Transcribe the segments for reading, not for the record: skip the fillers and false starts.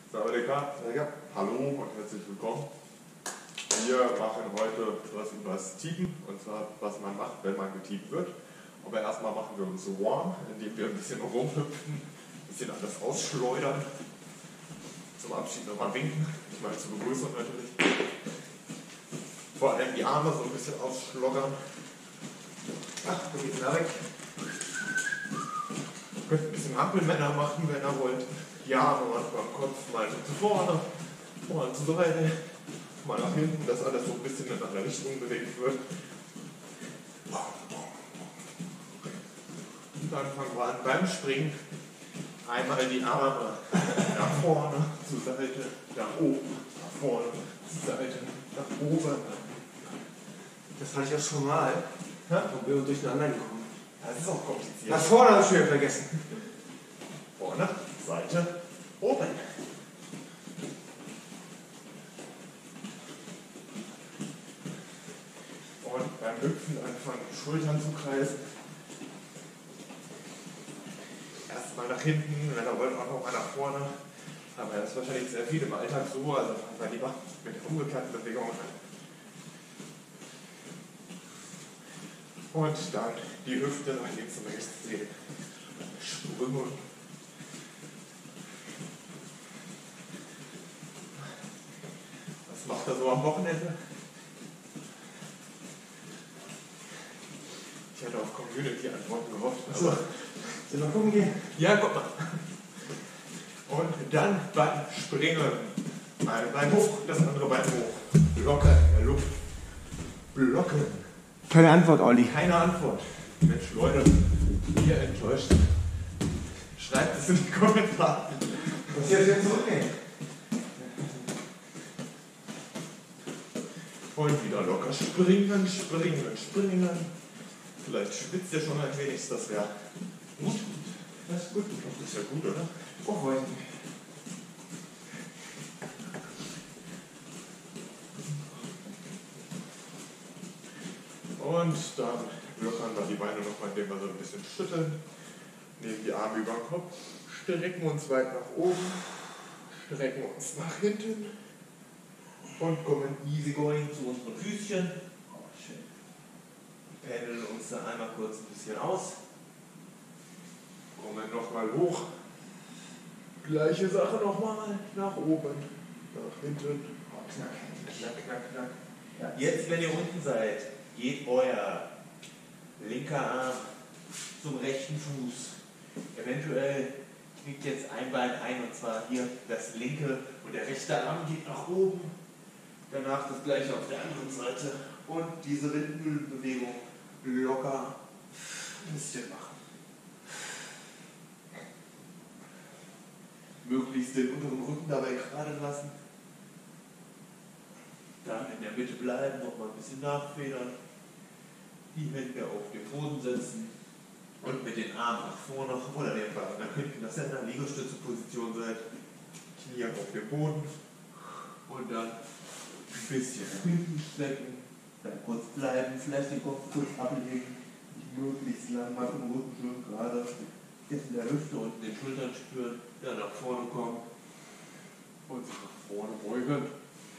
Sawadeka, hallo und herzlich willkommen. Wir machen heute was über das Teapen, und zwar was man macht, wenn man getiept wird. Aber erstmal machen wir uns so warm, indem wir ein bisschen rumhüpfen, ein bisschen alles ausschleudern. Zum Abschied nochmal winken, ich meine zur Begrüßung natürlich. Vor allem die Arme so ein bisschen ausschloggern. Ach, wo geht's denn da weg? Ihr könnt ein bisschen Ampelmänner machen, wenn ihr wollt. Die Arme manchmal am Kopf, mal zu vorne, mal zur Seite, mal nach hinten, dass alles so ein bisschen in eine Richtung bewegt wird. Und dann fangen wir an beim Springen. Einmal die Arme nach vorne, zur Seite, nach oben, nach vorne, zur Seite, nach oben. Das hatte ich auch schon mal. Und wir sind durcheinander gekommen. Das ist auch kompliziert. Nach vorne habe ich wieder vergessen. Vorne, Seite, oben. Und beim Hüpfen anfangen, die Schultern zu kreisen. Erstmal nach hinten, wenn ihr wollt, auch nochmal nach vorne. Aber das ist wahrscheinlich sehr viel im Alltag so, also fangen wir lieber mit der umgekehrten Bewegung an. Und dann die Hüfte nach links und rechts drehen. Sprünge. Was macht er so am Wochenende? Ich hatte auf Community-Antworten gehofft. So, sollen wir mal gucken gehen? Ja, guck mal. Und dann beim Springen. Ein Bein hoch, das andere Bein hoch. Locker in der Luft. Blocken. Keine Antwort, Olli. Keine Antwort. Mensch, Leute, ihr enttäuscht. Schreibt es in die Kommentare. Muss ich jetzt wieder zurücknehmen? Und wieder locker springen, springen, springen. Vielleicht schwitzt ihr schon ein wenig, das wäre gut. Das ist gut. Das ist ja gut, oder? Oh, weiß nicht. Und dann lockern wir die Beine nochmal, indem wir so ein bisschen schütteln. Nehmen die Arme über den Kopf, strecken uns weit nach oben, strecken uns nach hinten und kommen easy going zu unseren Füßchen. Oh, schön. Pendeln uns da einmal kurz ein bisschen aus. Kommen nochmal hoch. Gleiche Sache nochmal. Nach oben, nach hinten. Oh, knack. Knack, knack, knack. Ja. Jetzt, wenn ihr unten seid, geht euer linker Arm zum rechten Fuß. Eventuell knickt jetzt ein Bein ein, und zwar hier das linke, und der rechte Arm geht nach oben. Danach das gleiche auf der anderen Seite. Und diese Windmühlenbewegung locker ein bisschen machen. Möglichst den unteren Rücken dabei gerade lassen. Dann in der Mitte bleiben, nochmal ein bisschen nachfedern. Die Hände auf den Boden setzen und mit den Armen nach vorne oder den Beinen nach hinten, dass ihr in einer Liegestütze-Position seid. Knie auf dem Boden und dann ein bisschen nach hinten strecken, dann kurz bleiben, vielleicht den Kopf kurz ablegen, nicht möglichst lang machen, Rücken schön gerade, jetzt in der Hüfte und in den Schultern spüren, dann nach vorne kommen und sich nach vorne beugen.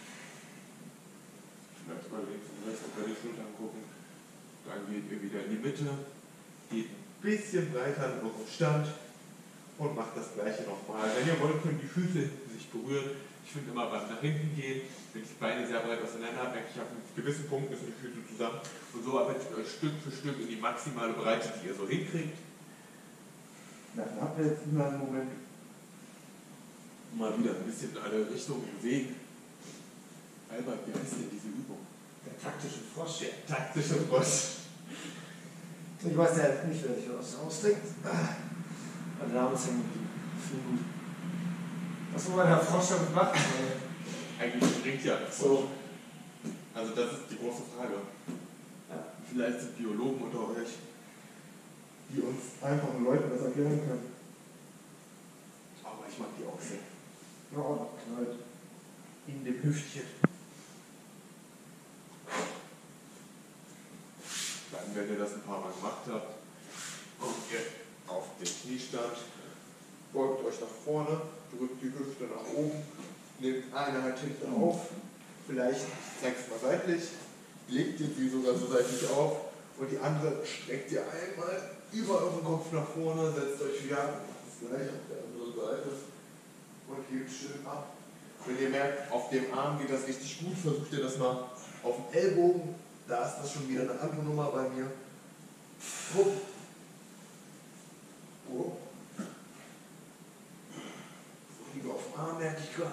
Vielleicht mal links und rechts über die Schultern gucken. Dann geht ihr wieder in die Mitte, geht ein bisschen breiter in eurem Stand und macht das gleiche nochmal. Wenn ihr wollt, können die Füße sich berühren. Ich finde immer beim nach hinten gehen, wenn ich die Beine sehr breit auseinander habe, merke ich, auf einem gewissen Punkt müssen die Füße zusammen. Und so arbeitet ihr euch Stück für Stück in die maximale Breite, die ihr so hinkriegt. Dann habt ihr jetzt immer einen Moment. Mal wieder ein bisschen in alle Richtungen bewegen. Albert, wie heißt denn diese Übung? Der taktische Frosch. Der taktische Frosch. Ich weiß ja nicht, wer sich was ausdenkt. Mein Name ist hängen geblieben. Viel gut. Was soll man der Frosch damit machen? Eigentlich springt ja alles. So. Also das ist die große Frage. Ja. Vielleicht sind Biologen unter euch, die uns einfachen Leuten das erklären können. Aber ich mag die auch sehr. Ja, knallt. In dem Hüftchen. Dann, wenn ihr das ein paar Mal gemacht habt, kommt ihr auf den Kniestand, beugt euch nach vorne, drückt die Hüfte nach oben, nehmt eine Hand hinten auf, vielleicht zeigst mal seitlich, legt ihr sie sogar so seitlich auf und die andere streckt ihr einmal über euren Kopf nach vorne, setzt euch wieder, macht das gleiche auf der anderen Seite und hebt schön ab. Wenn ihr merkt, auf dem Arm geht das richtig gut, versucht ihr das mal auf dem Ellbogen, da ist das schon wieder eine andere Nummer bei mir. Hopp. Oh. Liege auf dem Arm, merke ich gerade.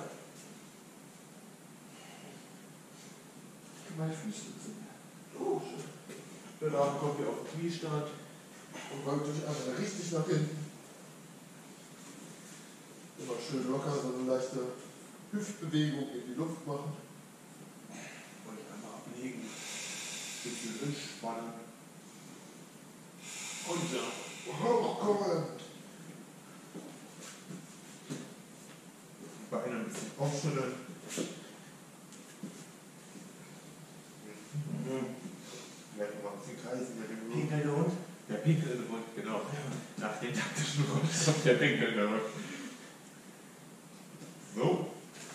Meine Füße sind. Oh, schön. Danach kommt ihr auf den Kniestand und beugt euch einmal richtig nach hinten. Immer schön locker, so eine leichte Hüftbewegung in die Luft machen. Und einmal ablegen. Ein bisschen entspannen. Und dann hochkommen. Die Beine ein bisschen aufschütteln. Vielleicht mal ein bisschen kreisen mit dem Rücken. Pinkel der Hund? Der Pinkel in den Mund, genau. Nach den taktischen Rund kommt der Pinkel in den Mund. So.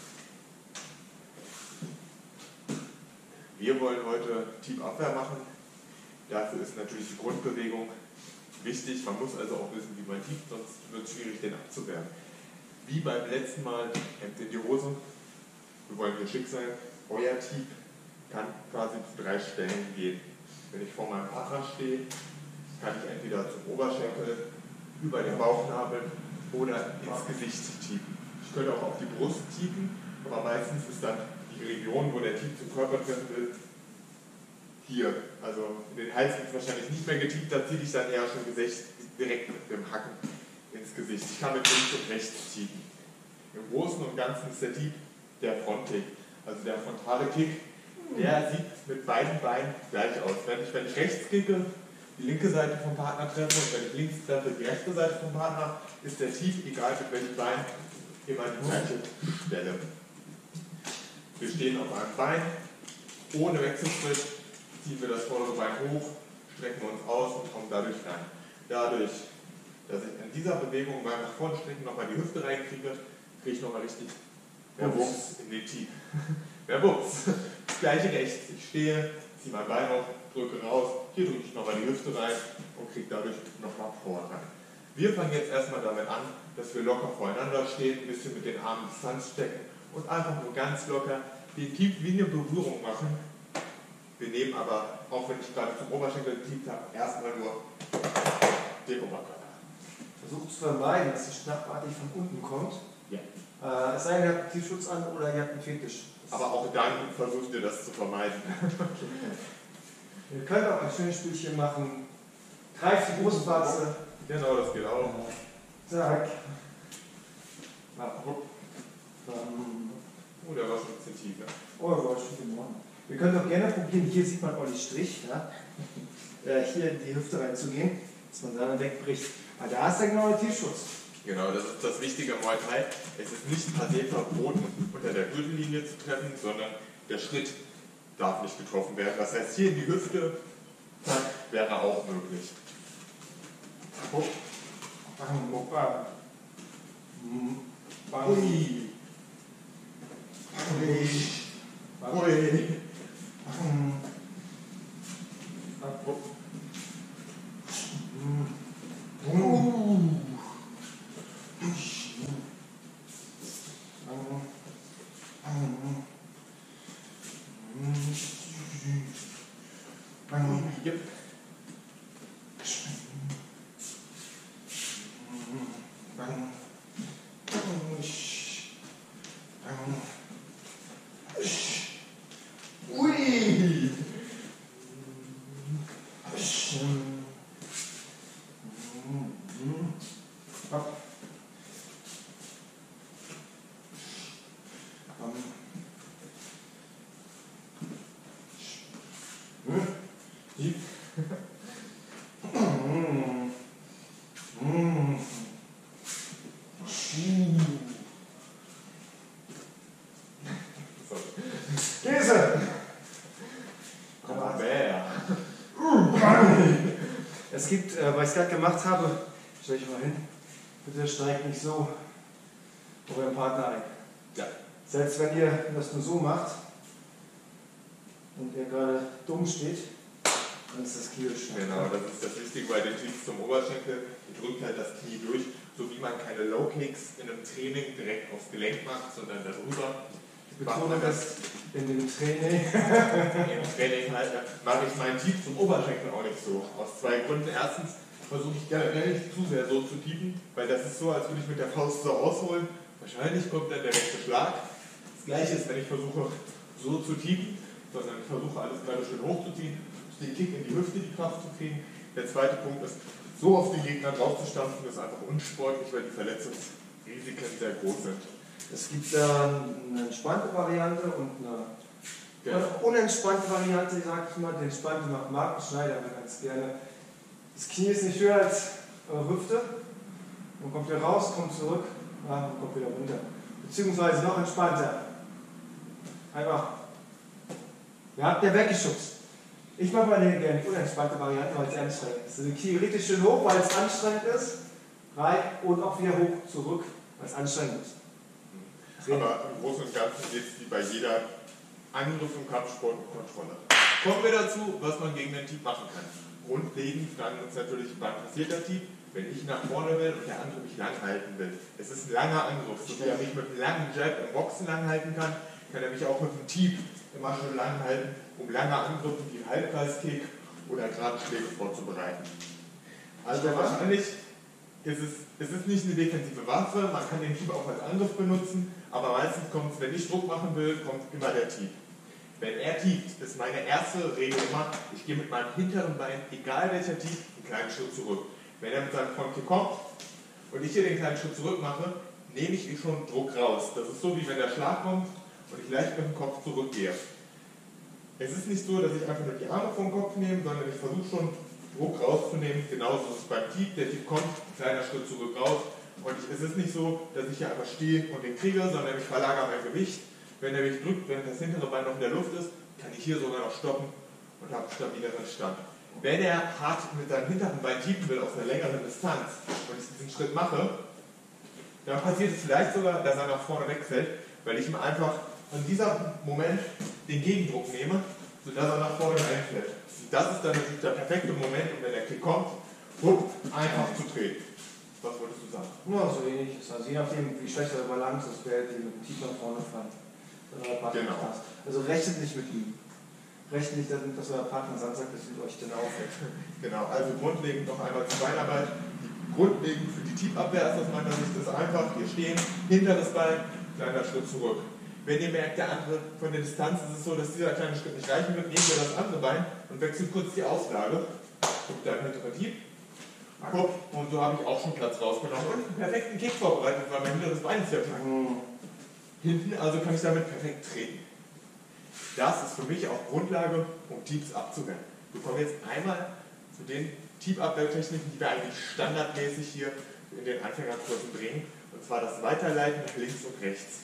Wir wollen heute Tiefabwehr machen. Dafür ist natürlich die Grundbewegung wichtig. Man muss also auch wissen, wie man tieft, sonst wird es schwierig, den abzuwehren. Wie beim letzten Mal, Hemd in die Hose. Wir wollen hier schick sein. Euer Tief kann quasi zu 3 Stellen gehen. Wenn ich vor meinem Partner stehe, kann ich entweder zum Oberschenkel, über den Bauchnabel oder ins Gesicht tiefen. Ich könnte auch auf die Brust tiefen, aber meistens ist dann die Region, wo der Tief zum Körper treffen will, hier. Also in den Hals wird es wahrscheinlich nicht mehr getieft, da ziehe ich dann eher schon direkt mit dem Hacken ins Gesicht. Ich kann mit links und rechts tiefen. Im Großen und Ganzen ist der Tief der Frontkick, also der frontale Kick. Der sieht mit beiden Beinen gleich aus. Wenn ich rechts kicke, die linke Seite vom Partner treffe und wenn ich links treffe, die rechte Seite vom Partner, ist der Tief, egal mit welchem Bein, immer die gleiche Stelle. Wir stehen auf einem Bein, ohne Wechselschritt, ziehen wir das vordere Bein hoch, strecken uns aus und kommen dadurch rein. Dadurch, dass ich in dieser Bewegung beim nach vorne strecken nochmal die Hüfte reinkriege, kriege ich nochmal richtig mehr Wumms in den Tief. Mehr Wumms. Das gleiche rechts. Ich stehe, ziehe mein Bein auf, drücke raus, hier drücke ich nochmal die Hüfte rein und kriege dadurch nochmal vor rein. Wir fangen jetzt erstmal damit an, dass wir locker voreinander stehen, ein bisschen mit den Armen Distanz stecken und einfach nur ganz locker den Tief wie eine Berührung machen. Wir nehmen aber, auch wenn ich gerade zum Oberschenkel getieft habe, erstmal nur den Oberkörper. Versucht zu vermeiden, dass die schlagartig von unten kommt. Ja. Es sei denn, ihr habt einen Tiefschutz an oder ihr habt einen Fetisch. Aber auch dann versucht ihr das zu vermeiden. Ihr könnt auch ein schönes Spielchen machen. Greift die Brustwarze. Genau, das geht auch. Zack. Oh, der war schon ein bisschen tiefer. Oh, das war schon in Ordnung. Wir können auch gerne probieren, hier sieht man ordentlich Strich, ja? Hier in die Hüfte reinzugehen, dass man dann wegbricht. Aber da ist dann genau der Tiefschutz. Genau, das ist das Wichtige am Muay Thai. Es ist nicht per se verboten, unter der Gürtellinie zu treffen, sondern der Schritt darf nicht getroffen werden. Das heißt, hier in die Hüfte wäre auch möglich. Ui. Ui. Yep. Ui! Käse! Es gibt, weil ich es gerade gemacht habe, stell ich mal hin, bitte steigt nicht so auf euren Partner ein. Ja. Selbst wenn ihr das nur so macht und er gerade dumm steht, dann ist das Knie stark. Genau, das ist das Wichtige bei den Kicks zum Oberschenkel. Ihr drückt halt das Knie durch, so wie man keine Low Kicks in einem Training direkt aufs Gelenk macht, sondern darüber. Ich betone das in dem Training. Im Training halt, mache ich meinen Tief zum Oberschenkel auch nicht so. Aus zwei Gründen. Erstens versuche ich generell nicht zu sehr so zu tiefen, weil das ist so, als würde ich mit der Faust so ausholen. Wahrscheinlich kommt dann der rechte Schlag. Das gleiche ist, wenn ich versuche so zu tiefen, sondern ich versuche alles gerade schön hochzuziehen, den Kick in die Hüfte, die Kraft zu kriegen. Der zweite Punkt ist, so auf den Gegner draufzustampfen, ist einfach unsportlich, weil die Verletzungsrisiken sehr groß sind. Es gibt eine entspannte Variante und eine unentspannte Variante, sage ich mal. Die entspannte macht Markus Schneider ganz gerne. Das Knie ist nicht höher als eure Hüfte. Man kommt wieder raus, kommt zurück, und kommt wieder runter. Beziehungsweise noch entspannter. Einfach, ihr habt ja weggeschubst. Ich mache mal gerne die unentspannte Variante, weil es anstrengend ist. Also die Knie richtig schön hoch, weil es anstrengend ist. Rein und auch wieder hoch, zurück, weil es anstrengend ist. Aber im Großen und Ganzen geht es wie bei jeder Angriff im Kampfsport mit Kontrolle. Kommen wir dazu, was man gegen den Tief machen kann. Grundlegend fragen wir uns natürlich, wann passiert der Tief? Wenn ich nach vorne will und der andere mich lang halten will. Es ist ein langer Angriff. So wie er mich mit einem langen Jab im Boxen lang halten kann er mich auch mit einem Tief immer schön lang halten, um lange Angriffe wie Halbkreiskick oder Gradschläge vorzubereiten. Also wahrscheinlich ist es nicht eine defensive Waffe, man kann den Tief auch als Angriff benutzen, aber meistens kommt es, wenn ich Druck machen will, kommt immer der Tief. Wenn er tieft, ist meine erste Regel immer, ich gehe mit meinem hinteren Bein, egal welcher Tief, einen kleinen Schritt zurück. Wenn er mit seinem Frontkick kommt und ich hier den kleinen Schritt zurück mache, nehme ich schon Druck raus. Das ist so, wie wenn der Schlag kommt und ich leicht mit dem Kopf zurückgehe. Es ist nicht so, dass ich einfach nur die Arme vom Kopf nehme, sondern ich versuche schon Druck rauszunehmen. Genauso ist es beim Tief. Der Tief kommt, kleiner Schritt zurück raus. Und es ist nicht so, dass ich hier einfach stehe und den kriege, sondern ich verlagere mein Gewicht. Wenn er mich drückt, wenn das hintere Bein noch in der Luft ist, kann ich hier sogar noch stoppen und habe einen stabileren Stand. Wenn er hart mit seinem hinteren Bein tiefen will, auf einer längeren Distanz, und ich diesen Schritt mache, dann passiert es vielleicht sogar, dass er nach vorne wegfällt, weil ich ihm einfach in diesem Moment den Gegendruck nehme, sodass er nach vorne einfällt. Und das ist dann natürlich der perfekte Moment, um wenn der Kick kommt, einfach zu treten. Was wolltest du sagen? Ja, so ähnlich ist. Also je nachdem, wie schlecht er Balance ist, wer die mit dem Tief nach vorne fallen. Genau. Also rechnet nicht mit ihm. Rechnet nicht damit, dass euer Partner sagt, dass ihr euch dann aufhält. Genau, also grundlegend noch einmal zur Beinarbeit. Grundlegend für die Tiefabwehr ist aus meiner Sicht das einfach, hier stehen, hinteres Bein, kleiner Schritt zurück. Wenn ihr merkt, der andere von der Distanz ist es so, dass dieser kleine Schritt nicht reichen wird, nehmt ihr das andere Bein und wechselt kurz die Auslage. Guckt dann hintere Tief. Guck, und so habe ich auch schon Platz rausgenommen und einen perfekten Kick vorbereitet, weil mein hinteres Bein ist ja hinten, also kann ich damit perfekt treten. Das ist für mich auch Grundlage, um Tiefs abzuwehren. Wir kommen jetzt einmal zu den Tiefabwehrtechniken, die wir eigentlich standardmäßig hier in den Anfängerkursen bringen, und zwar das Weiterleiten nach links und rechts.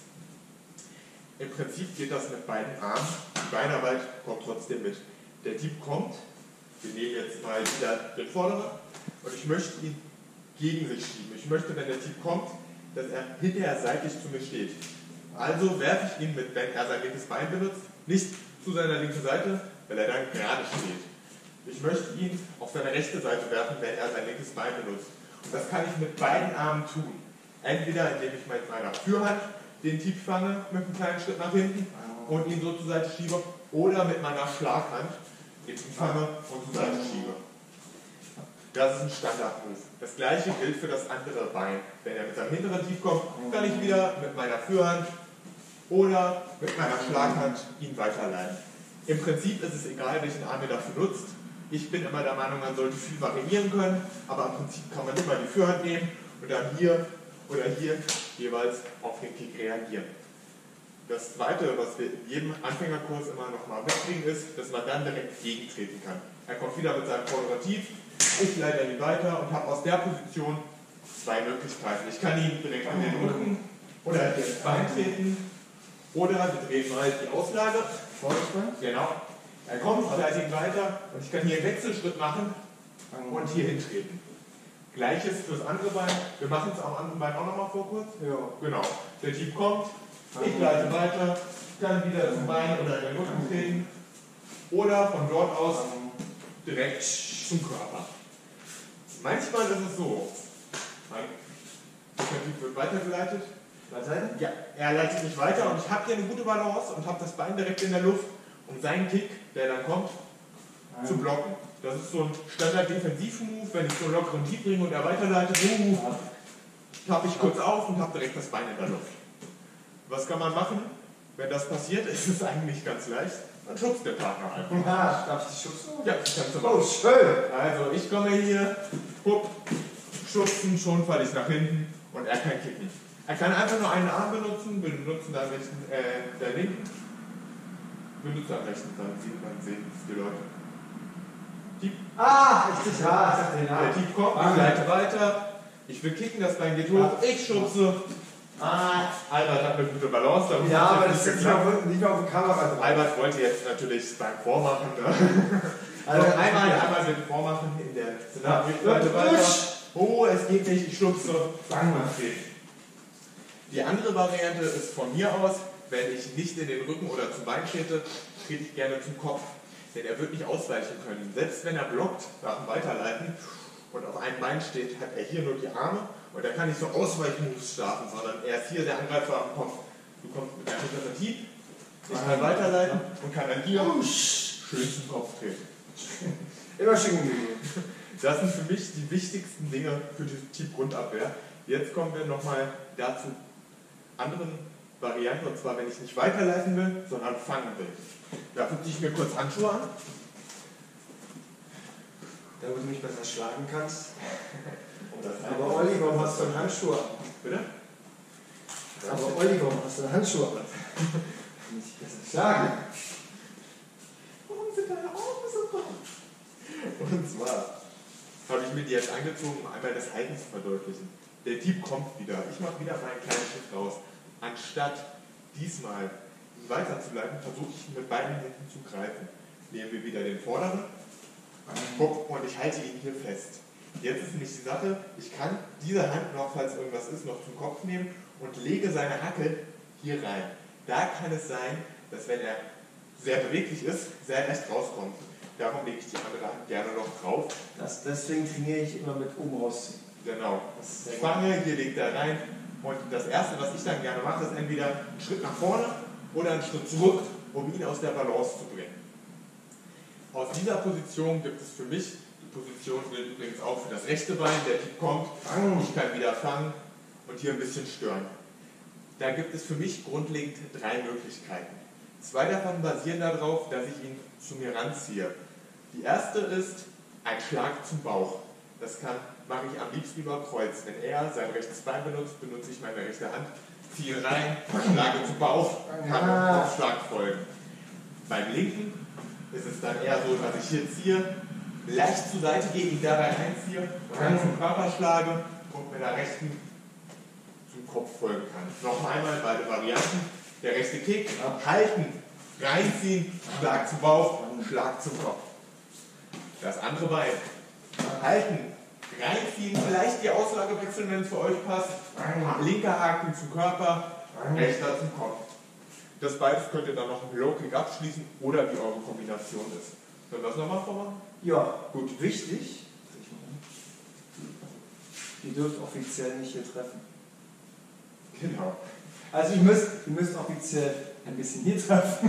Im Prinzip geht das mit beiden Armen, die Beinarbeit kommt trotzdem mit. Der Tief kommt, wir nehmen jetzt mal wieder den vorderen, und ich möchte ihn gegen sich schieben. Ich möchte, wenn der Tief kommt, dass er hinterher seitlich zu mir steht. Also werfe ich ihn, wenn er sein linkes Bein benutzt, nicht zu seiner linken Seite, weil er dann gerade steht. Ich möchte ihn auf seine rechte Seite werfen, wenn er sein linkes Bein benutzt. Und das kann ich mit beiden Armen tun. Entweder indem ich mit meiner Fürhand den Tief fange, mit einem kleinen Schritt nach hinten und ihn so zur Seite schiebe, oder mit meiner Schlaghand den Tief fange und zur Seite schiebe. Das ist ein Standardmove. Das gleiche gilt für das andere Bein. Wenn er mit seinem hinteren Tief kommt, kann ich wieder mit meiner Fürhand oder mit meiner Schlaghand ihn weiterleiten. Im Prinzip ist es egal, welchen Arm ihr dafür nutzt. Ich bin immer der Meinung, man sollte viel variieren können, aber im Prinzip kann man immer die Fürhand nehmen und dann hier oder hier jeweils auf den Kick reagieren. Das Zweite, was wir in jedem Anfängerkurs immer noch mal mitbringen, ist, dass man dann direkt gegentreten kann. Er kommt wieder mit seinem vorderen Tief, ich leite ihn weiter und habe aus der Position zwei Möglichkeiten. Ich kann ihn direkt an den Rücken oder ins Bein treten, oder wir drehen mal die Auslage. Genau. Er kommt, ich leite ihn weiter und ich kann hier einen Wechselschritt machen und hier hintreten. Gleiches fürs andere Bein. Wir machen es am anderen Bein auch nochmal vor kurz. Ja. Genau. Der Tief kommt, Ich gleite weiter, kann wieder zum Bein oder in den Rücken treten oder von dort aus direkt zum Körper. Manchmal ist es so, der Typ wird weitergeleitet. Ja, er leitet mich weiter und ich habe hier eine gute Balance und habe das Bein direkt in der Luft, um seinen Kick, der dann kommt, zu blocken. Das ist so ein Standard-Defensiv-Move, wenn ich so einen lockeren Hieb bringe und er weiterleitet, habe ich kurz auf und habe direkt das Bein in der Luft. Was kann man machen, wenn das passiert? Ist es eigentlich ganz leicht. Dann schubst der Partner einfach. Ja, darf ich dich schubsen? Ja, das kannst du machen. Oh, schön. Also ich komme hier, hup, schubsen, schon falle ich nach hinten und er kann kicken. Er kann einfach nur einen Arm benutzen, dann rechten, der linken, benutzt am rechten, dann sehen es die Leute. Tief. Richtig, ja, ich sag den Der Tief kommt, ich leite weiter, ich will kicken, das Bein geht hoch, ich schubse. Albert hat eine gute Balance. Ja, aber das ist nicht mehr auf der Kamera drin. Albert wollte jetzt natürlich beim Vormachen. Ne? Also einmal mit dem Vormachen in der Szenario. Oh, es geht nicht, ich schubse. Die andere Variante ist von mir aus, wenn ich nicht in den Rücken oder zum Bein trete ich gerne zum Kopf. Denn er wird nicht ausweichen können. Selbst wenn er blockt nach dem Weiterleiten und auf einem Bein steht, hat er hier nur die Arme und er kann nicht so Ausweichmoves starten, sondern er ist hier der Angreifer am Kopf. Du kommst mit einem hinteren Hieb, ich kann weiterleiten und kann dann hier schön zum Kopf treten. Immer schön gegeben. Das sind für mich die wichtigsten Dinge für die Tief-Grundabwehr. Jetzt kommen wir nochmal dazu anderen Varianten, und zwar wenn ich nicht weiterleiten will, sondern fangen will. Dafür ziehe ich mir kurz Handschuhe an. Damit du mich besser schlagen kannst. Aber Olli, warum hast du einen Handschuh an? Bitte? Aber Olli, warum hast du einen Handschuh an? Kann ich besser schlagen. Warum sind deine Augen so groß? Und zwar habe ich mir die jetzt angezogen, um einmal das Halten zu verdeutlichen. Der Dieb kommt wieder. Ich mache wieder meinen kleinen Schritt raus. Anstatt diesmal weiterzuleiten, versuche ich mit beiden Händen zu greifen. Nehmen wir wieder den vorderen und ich halte ihn hier fest. Jetzt ist nämlich die Sache, ich kann diese Hand noch, falls irgendwas ist, noch zum Kopf nehmen und lege seine Hacke hier rein. Da kann es sein, dass wenn er sehr beweglich ist, sehr leicht rauskommt. Darum lege ich die andere Hand gerne noch drauf. Deswegen trainiere ich immer mit oben rausziehen. Genau. Ich fange, hier legt er rein und das erste, was ich dann gerne mache, ist entweder einen Schritt nach vorne oder einen Schritt zurück, um ihn aus der Balance zu bringen. Aus dieser Position gibt es für mich, die Position gilt übrigens auch für das rechte Bein, der Tipp kommt, ich kann wieder fangen und hier ein bisschen stören. Da gibt es für mich grundlegend 3 Möglichkeiten. 2 davon basieren darauf, dass ich ihn zu mir ranziehe. Die erste ist ein Schlag zum Bauch. Das mache ich am liebsten über Kreuz. Wenn er sein rechtes Bein benutzt, benutze ich meine rechte Hand, ziehe rein, schlage zum Bauch, kann einen Kopfschlag folgen. Beim linken ist es dann eher so, dass ich hier ziehe, leicht zur Seite gehe, ihn dabei einziehe und dann zum Körper schlage und mit der rechten zum Kopf folgen kann. Noch einmal beide Varianten. Der rechte Kick, halten, reinziehen, Schlag zum Bauch, Schlag zum Kopf. Das andere Bein, halten, reinziehen, vielleicht die Auslage wechseln, wenn es für euch passt. Linker Haken zum Körper, rechter zum Kopf. Das beides könnt ihr dann noch im Low Kick abschließen oder wie eure Kombination ist. Sollen wir das nochmal vormachen? Ja, gut. Wichtig, ihr dürft offiziell nicht hier treffen. Genau. Also ihr müsst offiziell ein bisschen hier treffen.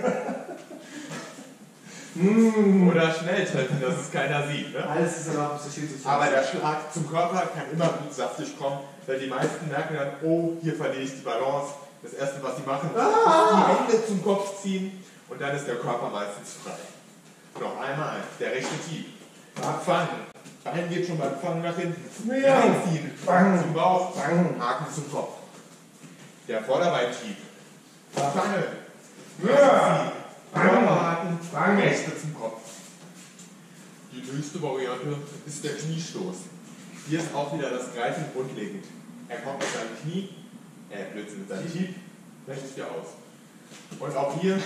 Oder schnell treffen, dass es keiner sieht. Ne? Alles ist erlaubt, so viel zu tun. Aber der Schlag zum Körper kann immer gut saftig kommen, weil die meisten merken dann, oh, hier verliere ich die Balance. Das erste, was sie machen, ist die Hände zum Kopf ziehen und dann ist der Körper meistens frei. Noch einmal, der rechte Tief. Fangen. Bein geht schon beim Fangen nach hinten. Reinziehen. Zum Bauch. Haken zum Kopf. Der Vorderbein-Tief. Fangen. Reinziehen. Körperhaken. Rechte zum Kopf. Die höchste Variante ist der Kniestoß. Hier ist auch wieder das Greifen grundlegend. Er kommt mit seinem Knie, Blödsinn, mit seinem Tief, rechtet hier aus. Und auch hier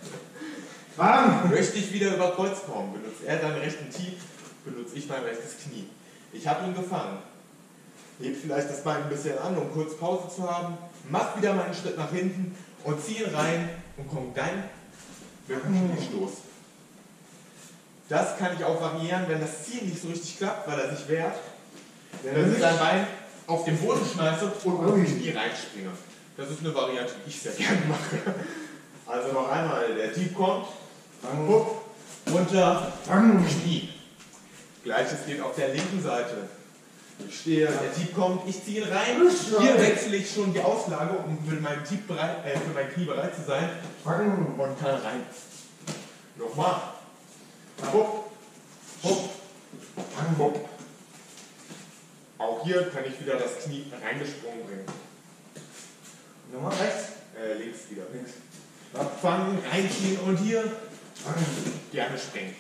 möchte ich wieder über Kreuz kommen. Benutzt er seinen rechten Tief, benutze ich mein rechtes Knie. Ich habe ihn gefangen. heb vielleicht das Bein ein bisschen an, um kurz Pause zu haben, mach wieder mal einen Schritt nach hinten und ziehe ihn rein und komme dann mit dem Kniestoß. Das kann ich auch variieren, wenn das Ziehen nicht so richtig klappt, weil er sich wehrt, dass ich sein Bein auf den Boden schmeiße und auf die Knie reinspringe. Das ist eine Variante, die ich sehr gerne mache. Also noch einmal, der Dieb kommt, hopp, runter, Knie. Gleiches geht auf der linken Seite. Ich stehe, der Dieb kommt, ich ziehe ihn rein. Hier wechsle ich schon die Auslage, um für mein Knie bereit zu sein. Und kann rein. Nochmal. Hopp, hopp, hopp. Auch hier kann ich wieder das Knie reingesprungen bringen. Nochmal rechts? Links wieder. Links. Abfangen, reinziehen und hier gerne sprengen.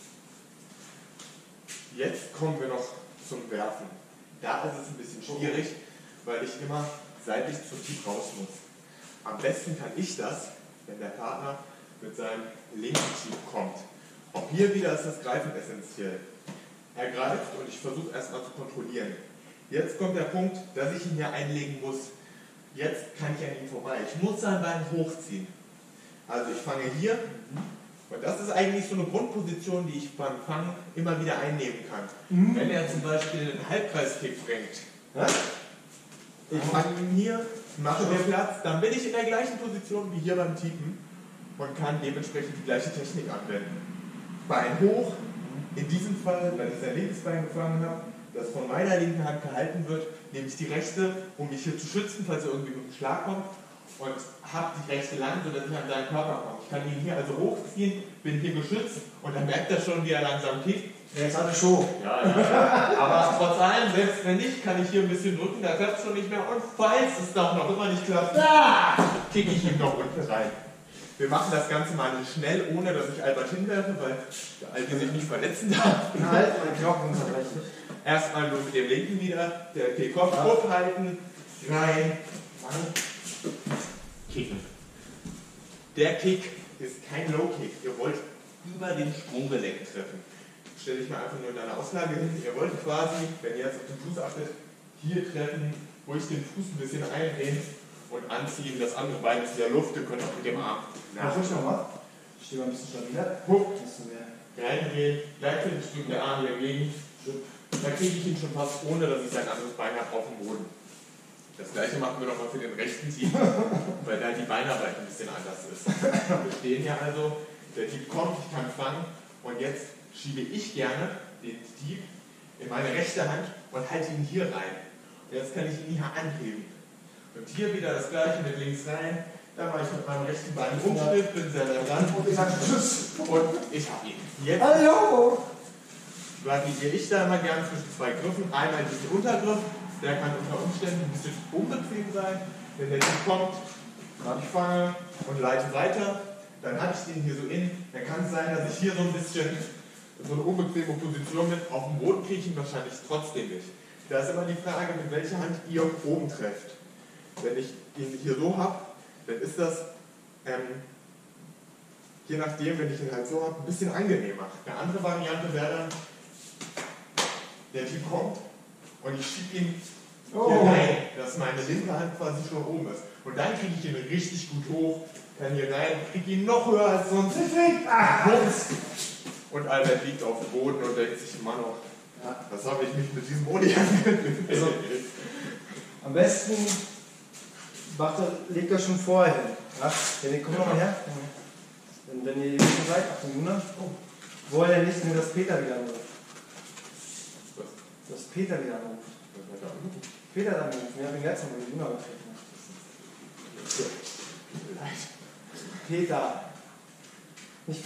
Jetzt kommen wir noch zum Werfen. Da ist es ein bisschen schwierig, weil ich immer seitlich zum Tief raus muss. Am besten kann ich das, wenn der Partner mit seinem linken Tief kommt. Auch hier wieder ist das Greifen essentiell. Er greift und ich versuche erstmal zu kontrollieren. Jetzt kommt der Punkt, dass ich ihn hier einlegen muss. Jetzt kann ich an ihm vorbei. Ich muss sein Bein hochziehen. Also ich fange hier und das ist eigentlich so eine Grundposition, die ich beim Fangen immer wieder einnehmen kann. Wenn er zum Beispiel einen Halbkreiskick bringt, ich fange ihn hier, mache mir Platz, dann bin ich in der gleichen Position wie hier beim Tiefen und kann dementsprechend die gleiche Technik anwenden. Bein hoch, in diesem Fall, wenn ich sein linkes Bein gefangen habe, das von meiner linken Hand gehalten wird, nehme ich die rechte, um mich hier zu schützen, falls er irgendwie mit einem Schlag kommt, und habe die rechte lang, sodass ich an seinen Körper komme. Ich kann ihn hier also hochziehen, bin hier geschützt und dann merkt er schon, wie er langsam kickt. Jetzt hat er schon. Ja. Aber trotz allem, selbst wenn nicht, kann ich hier ein bisschen drücken, da klappt es schon nicht mehr. Und falls es doch noch immer nicht klappt, kicke ich ihm noch unten rein. Wir machen das Ganze mal schnell, ohne dass ich Albert hinwerfe, weil der Alte sich nicht verletzen darf. Halt, mein Knochen zerbrechen. Erstmal nur mit dem linken wieder, den Kopf hochhalten, rein, kicken. Der Kick ist kein Low-Kick. Ihr wollt über den Sprunggelenk treffen. Stelle ich mal einfach nur in eine Auslage hin. Ihr wollt quasi, wenn ihr jetzt auf den Fuß achtet, hier treffen, ruhig den Fuß ein bisschen eindrehen und anziehen. Das andere Bein ist in der Luft. Ihr könnt auch mit dem Arm ruhig nochmal. Ich stehe mal ein bisschen stabiler. Hup, reindrehen, gleichzeitig drückt der Arm hier entgegen. Da kriege ich ihn schon fast, ohne dass ich sein anderes Bein habe, auf dem Boden. Das gleiche machen wir nochmal für den rechten Team, weil da die Beinarbeit ein bisschen anders ist. Wir stehen hier also, der Dieb kommt, ich kann fangen und jetzt schiebe ich gerne den Dieb in meine rechte Hand und halte ihn hier rein. Und jetzt kann ich ihn hier anheben. Und hier wieder das gleiche mit links rein, dann mache ich mit meinem rechten Bein einen Umschnitt, bin sehr dran und ich sage Tschüss und ich habe ihn. Jetzt hallo! Variiere ich da immer gerne zwischen zwei Griffen. Einmal diesen Untergriff, der kann unter Umständen ein bisschen unbequem sein. Wenn der Dieb kommt, ich fange und leite weiter, dann habe ich den hier so in. Dann kann es sein, dass ich hier so ein bisschen so eine unbequeme Position bin. Auf dem Boden kriege ich ihn wahrscheinlich trotzdem nicht. Da ist immer die Frage, mit welcher Hand ihr oben trefft. Wenn ich ihn hier so habe, dann ist das, je nachdem, wenn ich ihn halt so habe, ein bisschen angenehmer. Eine andere Variante wäre dann, der Typ kommt und ich schiebe ihn hier rein, dass meine linke Hand quasi schon oben ist. Und dann kriege ich ihn richtig gut hoch, kann hier rein, kriege ihn noch höher als sonst. Und Albert liegt auf dem Boden und denkt sich, Mann, was habe ich mich mit diesem Modi angewöhnt? Also, am besten legt er schon vorher hin. Ja? Komm nochmal her. Wenn ihr hier seid, auf dem Luna, wo er nicht nur das Peter wieder anruft. Das Peter wieder anruft. Peter hat angerufen, wir haben ihn letztes Mal mit Luna getreten. Peter. Nicht.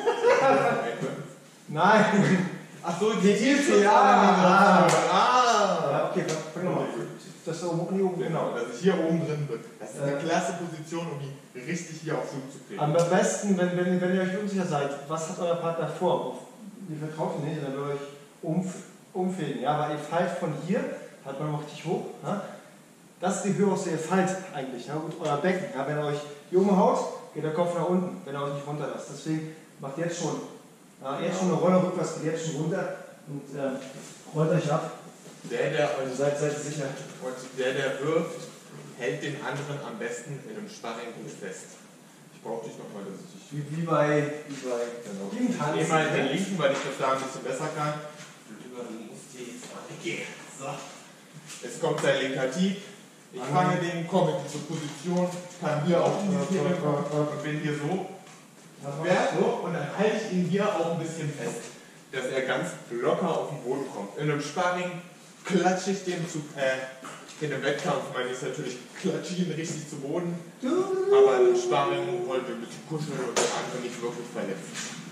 Nein. Ach so, die Ilse, ja. Ja, okay, fang nochmal. Das ist oben, genau. Dass ich hier oben drin bin. Das ist eine klasse Position, um ihn richtig hier auf Flug zu kriegen. Am besten, wenn ihr euch unsicher seid, was hat euer Partner vor? Ihr vertraut ihn nicht, dann will euch umfegen. Ja, aber ihr fallt von hier, halt mal richtig hoch. Ja? Das ist die Höhe, aus der ihr fallt eigentlich. Ja? Und euer Becken. Ja? Wenn ihr euch hier umhaut, geht der Kopf nach unten, wenn ihr euch nicht runterlasst. Deswegen macht jetzt schon eine Rolle rückwärts, geht jetzt schon runter und rollt euch ab. Also seid sicher. Und der wirft, hält den anderen am besten in einem Sparring gut fest. Ich brauche dich nochmal, dass ich. Wie bei Genau. wie im Tanzen. Ich nehme mal den linken, weil ich das da ein bisschen besser kann. Du musst hier jetzt mal weggehen. So. Jetzt kommt sein linker Tief. Ich fange den, komme in diese Position, kann hier auch in die Knie kommen und bin hier so. So, und dann halte ich ihn hier auch ein bisschen fest, dass er ganz locker auf den Boden kommt. In einem Sparring klatsche ich den in einem Wettkampf meine ich natürlich, klatsche ich ihn richtig zu Boden. Aber im Sparring wollen wir ein bisschen kuscheln und den anderen nicht wirklich verletzen.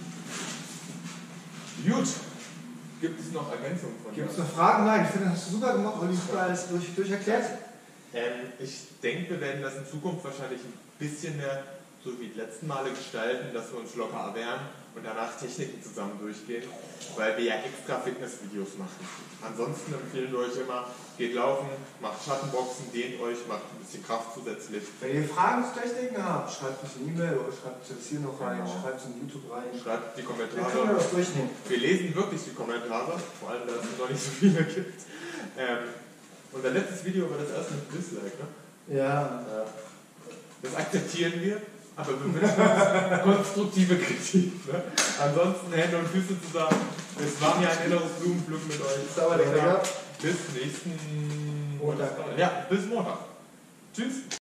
Gut. Gibt es noch Ergänzungen von dir? Gibt es noch Fragen? Nein, ich finde, das hast du super gemacht, Olli, super alles durcherklärt. Ich denke, wir werden das in Zukunft wahrscheinlich ein bisschen mehr so wie die letzten Male gestalten, dass wir uns locker erwärmen und danach Techniken zusammen durchgehen, weil wir ja extra Fitnessvideos machen. Ansonsten empfehlen wir euch immer, geht laufen, macht Schattenboxen, dehnt euch, macht ein bisschen Kraft zusätzlich. Wenn ihr Fragen zu Techniken habt, schreibt uns eine E-Mail oder schreibt es jetzt hier noch rein, schreibt es in YouTube rein. Schreibt die Wir können Kommentare. das durchnehmen. Wir lesen wirklich die Kommentare, vor allem da es noch nicht so viele gibt. Unser letztes Video war das erste mit Dislike, ne? Ja. Das akzeptieren wir, aber wir wünschen uns konstruktive Kritik. Ne? Ansonsten Hände und Füße zusammen. Es war mir ein inneres Blumenpflücken mit euch. Sauber, lecker. Bis nächsten Montag. Ja, bis Montag. Tschüss.